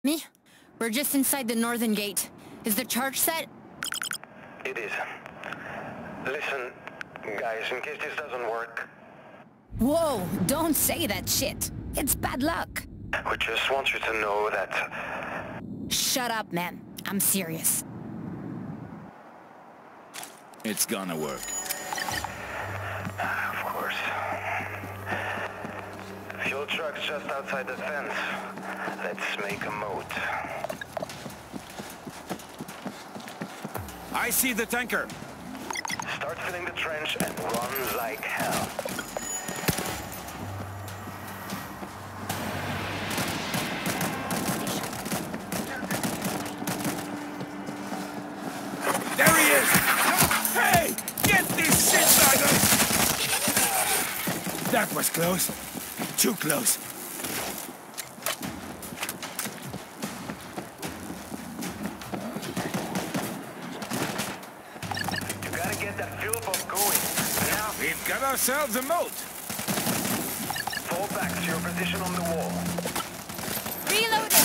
Me? We're just inside the northern gate. Is the charge set? It is. Listen, guys, in case this doesn't work... Whoa, don't say that shit. It's bad luck. We just want you to know that... Shut up, man. I'm serious. It's gonna work. Of course. Fuel truck's just outside the fence. Let's make a moat. I see the tanker. Start filling the trench and run like hell. There he is! Hey! Get this shitbagger! That was close. Too close. You gotta get that fuel pump going. Now, We've got ourselves a moat. fall back to your position on the wall. Reloading!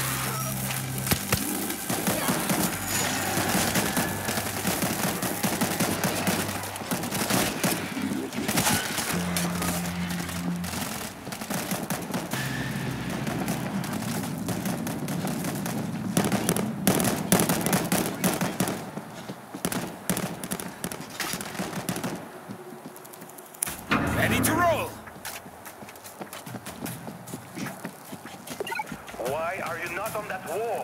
Ready to roll. Why are you not on that wall?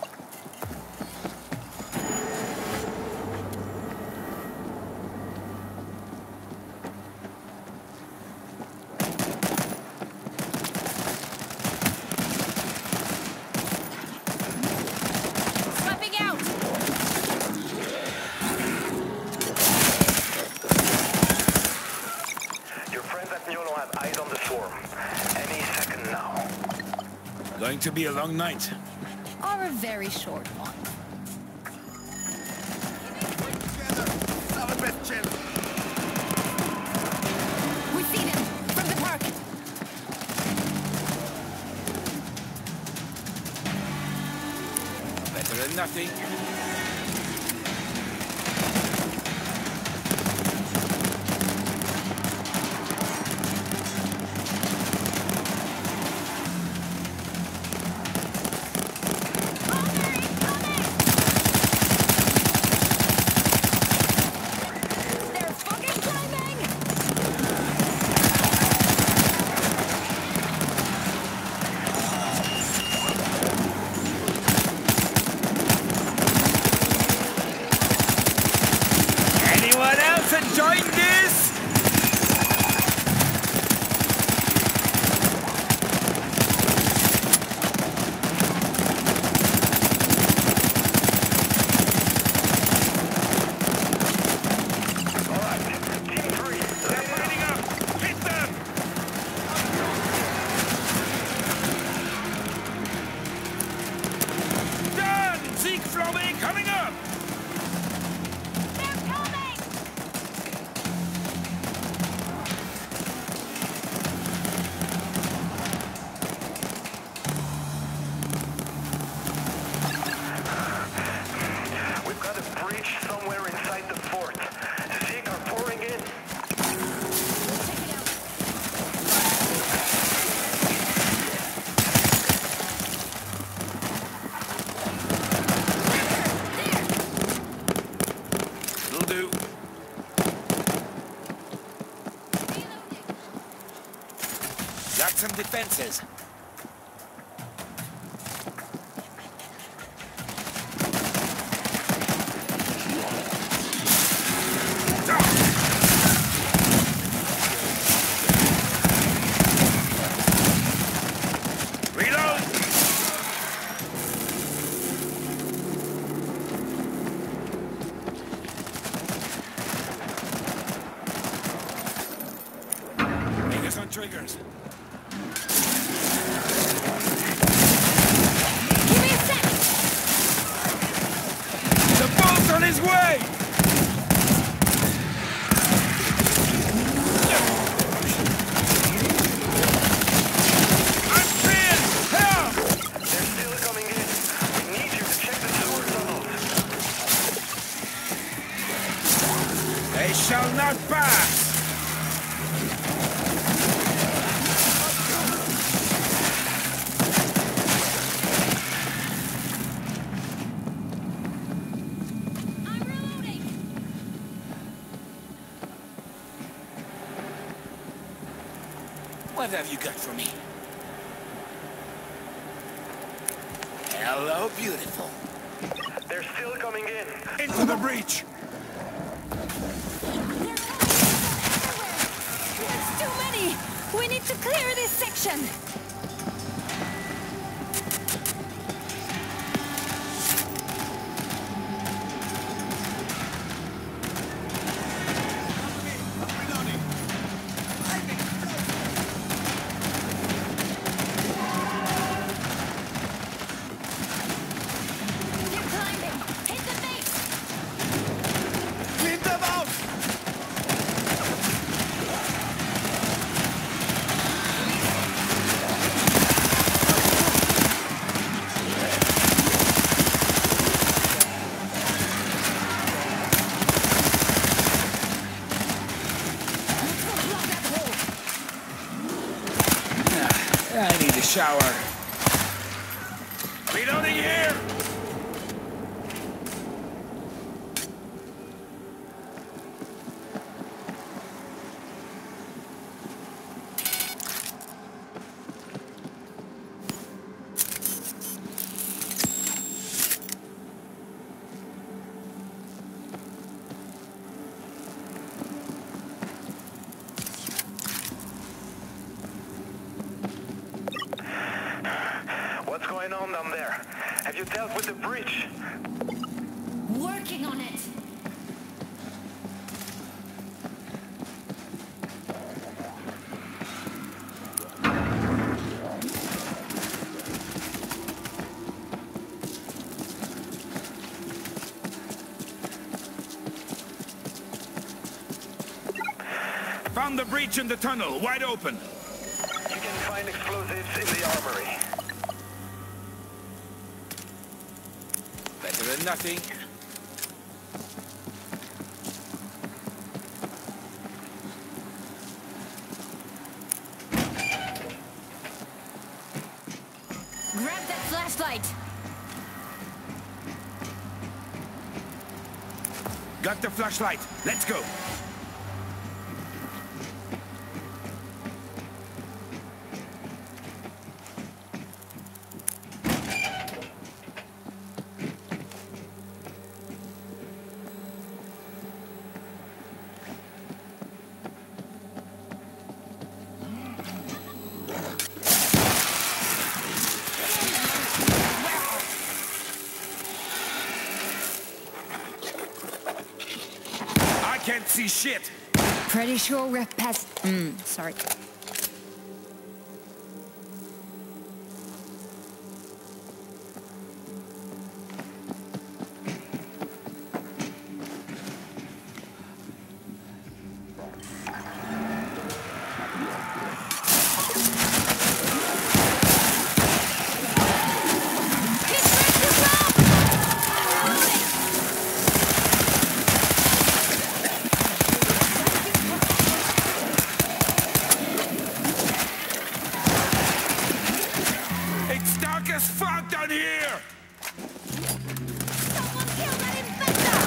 Swapping out! Your friends at Niolo have eyes on the swarm. Any second now. Going to be a long night. Or a very short one. We see them! From the park! Better than nothing. They're fucking climbing! Anyone else enjoying this? Alright, Team 3, They're lining up. Hit them. Done. Siegfried coming up. They're coming! we've got a breach somewhere inside the fort. Sieg are pouring in. Will do. Got some defenses. Reload! Fingers on triggers. shall not pass! I'm reloading! What have you got for me? Hello, beautiful. They're still coming in. Into the breach! There's too many! We need to clear this section! They're climbing! Hit the base! Clean them out! I need a shower. Reloading here! What's going on down there? Have you dealt with the breach? Working on it! Found the breach in the tunnel, wide open. You can find explosives in the armory. Better than nothing. Grab that flashlight! Got the flashlight. Let's go. I can't see shit. Pretty sure we're past... sorry. It's dark as fuck down here. Someone kill that infector!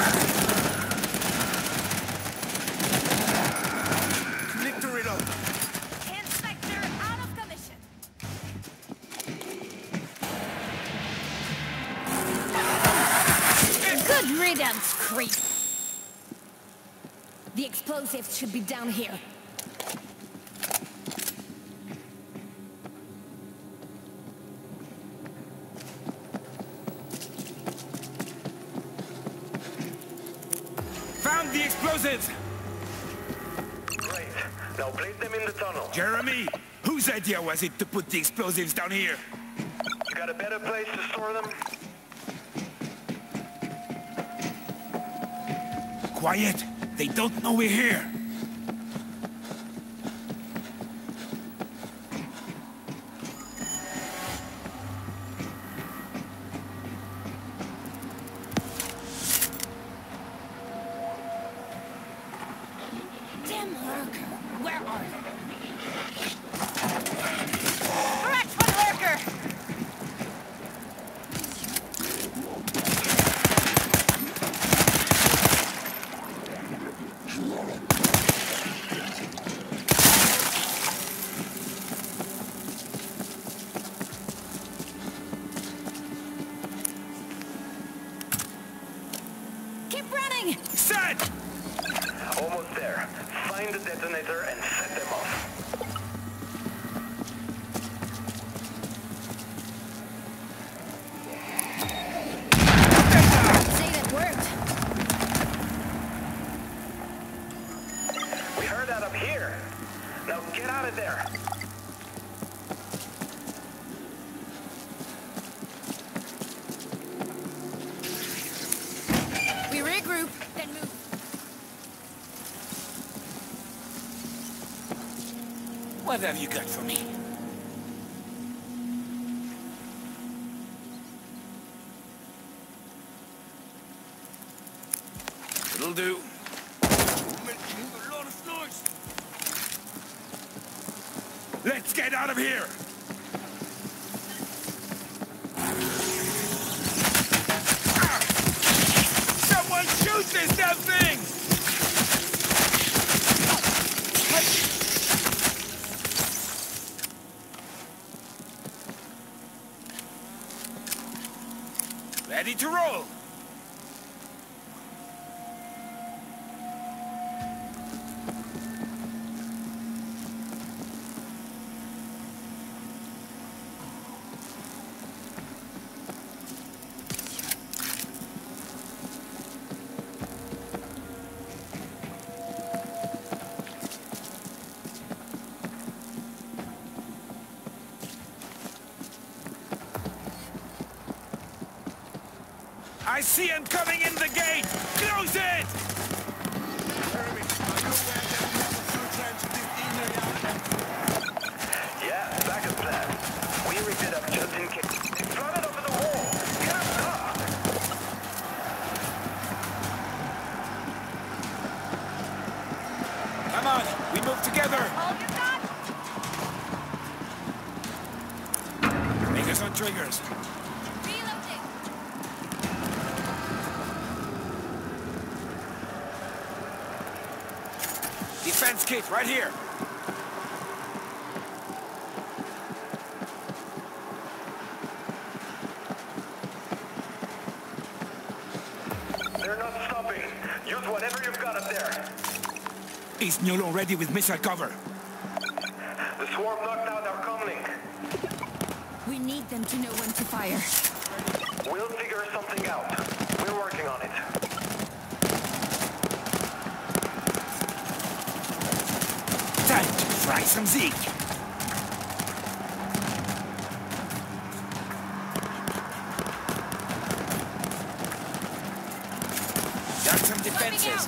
Need to reload. Inspector out of commission. Good riddance, creep. The explosives should be down here. Found the explosives. Great. Now place them in the tunnel. Jeremy, whose idea was it to put the explosives down here? You got a better place to store them? Quiet. They don't know we're here. set! Almost there. Find the detonator and set them off. Say that worked. We heard that up here. Now get out of there. We regroup, then move. What have you got for me? It'll do. Making a lot of noise. Let's get out of here! Someone shoot this damn thing! Ready to roll! I see him coming in the gate! Close it! Yeah, backup plan. We rigged it up just in case. Run it over the wall! Get up top! Come on, we move together! Hold your gun! Make us on triggers. Reloading! Defense kit, right here. They're not stopping. Use whatever you've got up there. Is Nolo ready with missile cover? The swarm knocked out our comlink. We need them to know when to fire. We'll figure something out. We're working on it. Time to fry some Zeke. Got some defenses.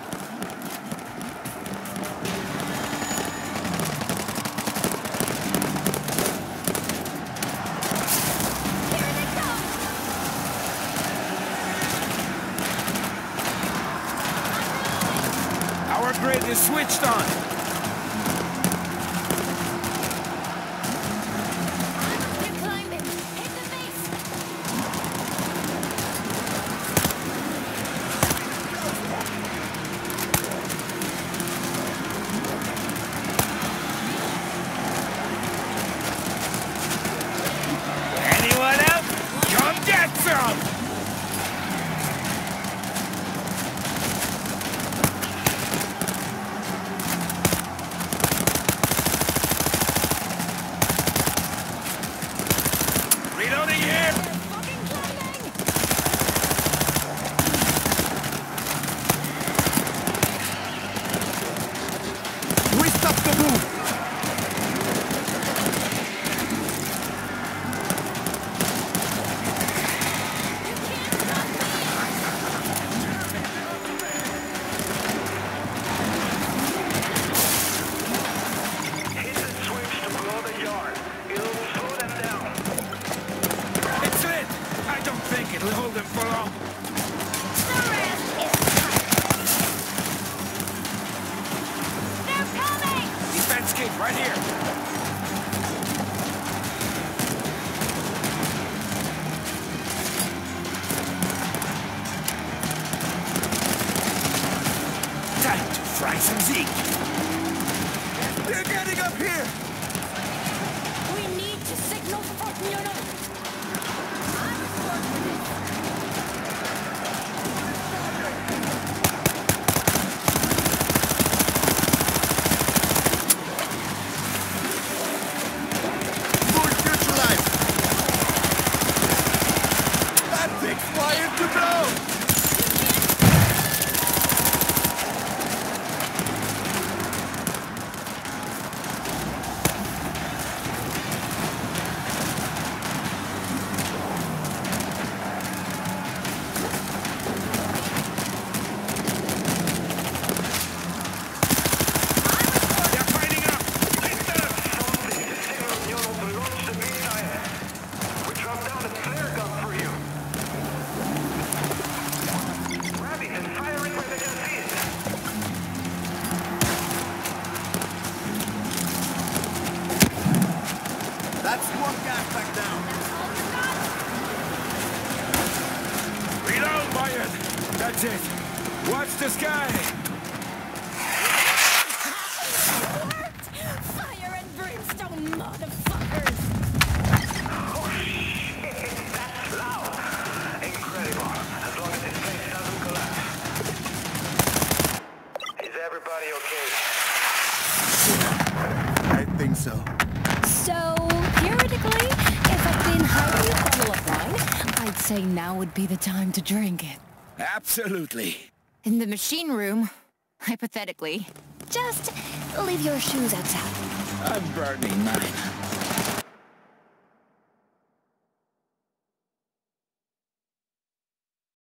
Here they come! Our grid is switched on. They're climbing! Hit the base! Anyone else? Come get some! Reloading here! Fucking climbing! We stop the move! Hit the switch to blow the yard. It'll slow them down. It's lit! I don't think it'll hold them for long. The rest is tight. They're coming! Defense kit right here. Time to fry some Zeke. They're getting up here! We need to signal Fort Nyono. I'm for this. That's it. Watch the sky. Fire and brimstone, motherfuckers! Oh shit, that's loud. Incredible. As long as this place doesn't collapse. Is everybody okay? I think so. So, theoretically, if a thin, highly bottle of wine, I'd say now would be the time to drink it. Absolutely. In the machine room, hypothetically, just leave your shoes outside. I'm burning mine.